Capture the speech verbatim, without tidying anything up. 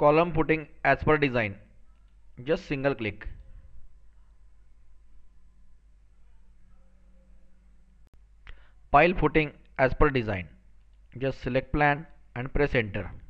column footing as per design, just single click. Pile footing as per design, just select plan and press enter.